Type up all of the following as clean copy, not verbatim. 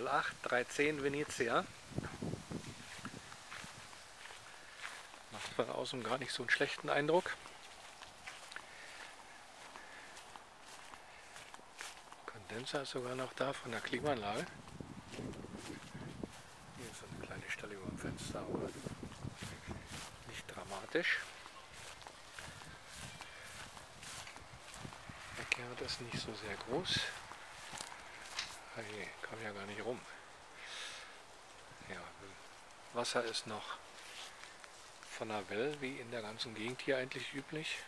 08 310 Venezia. Macht von außen gar nicht so einen schlechten Eindruck. Kondenser ist sogar noch da von der Klimaanlage. Hier ist eine kleine Stelle über dem Fenster, aber nicht dramatisch. Der Gerd ist nicht so sehr groß. Hey, komm ja gar nicht rum. Ja, Wasser ist noch von der Well, wie in der ganzen Gegend hier eigentlich üblich.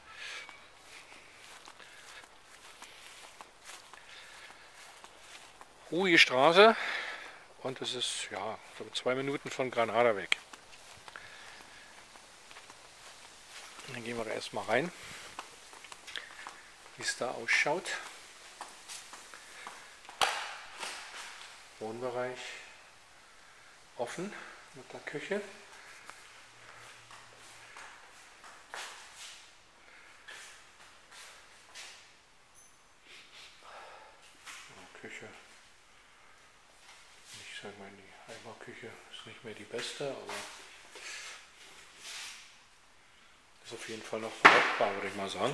Ruhige Straße und es ist ja so 2 Minuten von Granada weg. Dann gehen wir erstmal rein, wie es da ausschaut. Wohnbereich offen mit der Küche. Küche, ich sage mal, die Heimatküche ist nicht mehr die beste, aber ist auf jeden Fall noch brauchbar, würde ich mal sagen.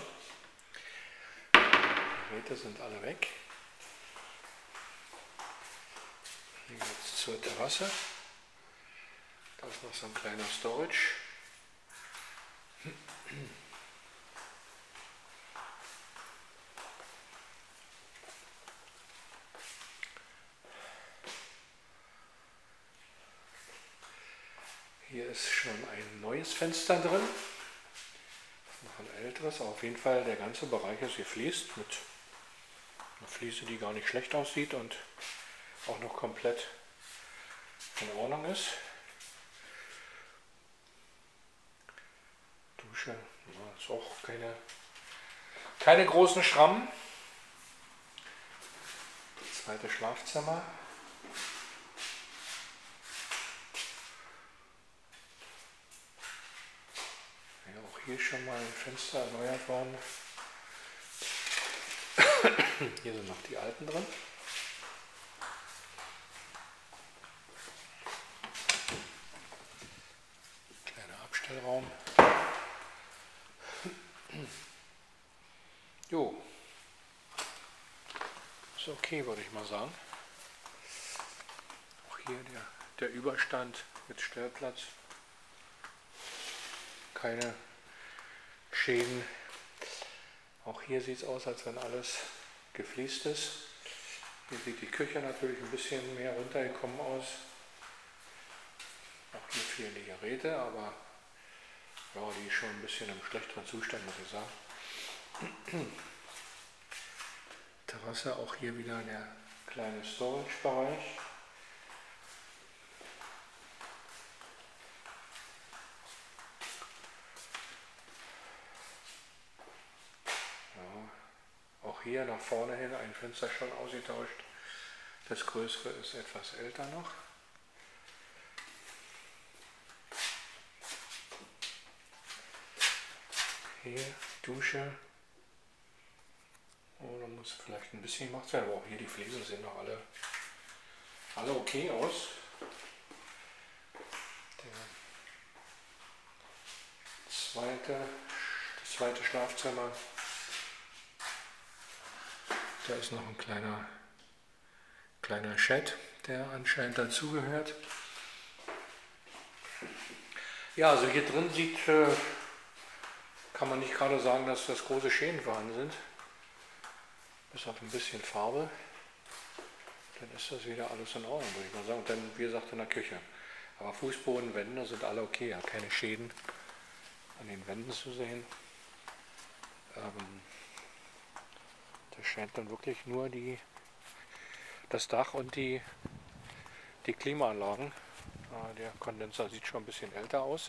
Die Geräte sind alle weg. Hier geht es zur Terrasse. Da ist noch so ein kleiner Storage. Hier ist schon ein neues Fenster drin. Noch ein älteres, aber auf jeden Fall der ganze Bereich ist gefliest mit einer Fliese, die gar nicht schlecht aussieht und auch noch komplett in Ordnung ist. Dusche, ja, ist auch keine großen Schrammen. Das zweite Schlafzimmer. Ja, auch hier schon mal ein Fenster erneuert worden. Hier sind noch die alten drin. Kleiner Abstellraum. Jo, ist okay, würde ich mal sagen. Auch hier der Überstand mit Stellplatz. Keine Schäden. Auch hier sieht es aus, als wenn alles gefliest ist. Hier sieht die Küche natürlich ein bisschen mehr runtergekommen aus. Auch hier fehlen die Geräte, aber ja, die ist schon ein bisschen im schlechteren Zustand, muss ich sagen. Terrasse, auch hier wieder der kleine Storage-Bereich. Ja, auch hier nach vorne hin ein Fenster schon ausgetauscht. Das größere ist etwas älter noch. Hier Dusche. Oh, da muss vielleicht ein bisschen gemacht werden, aber auch hier die Fliesen sehen noch alle okay aus. Das zweite Schlafzimmer. Da ist noch ein kleiner Shed, der anscheinend dazugehört. Ja, also hier drin kann man nicht gerade sagen, dass das große Schäden vorhanden sind. Bis auf ein bisschen Farbe. Dann ist das wieder alles in Ordnung, würde ich mal sagen. Und dann, wie gesagt, in der Küche. Aber Fußboden, Wände sind alle okay. Ja, keine Schäden an den Wänden zu sehen. Das scheint dann wirklich nur das Dach und die Klimaanlagen. Der Kondenser sieht schon ein bisschen älter aus.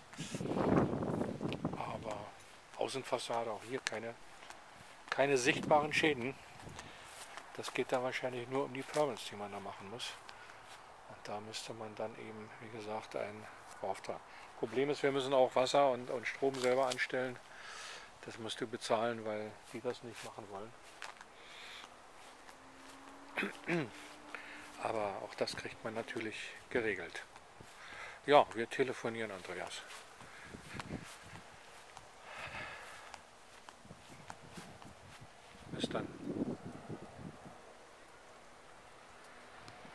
Aber Außenfassade auch hier keine sichtbaren Schäden. Das geht dann wahrscheinlich nur um die Permits, die man da machen muss. Und da müsste man dann eben, wie gesagt, einen beauftragen. Problem ist, wir müssen auch Wasser und Strom selber anstellen. Das musst du bezahlen, weil die das nicht machen wollen. Aber auch das kriegt man natürlich geregelt. Ja, wir telefonieren, Andreas. Bis dann.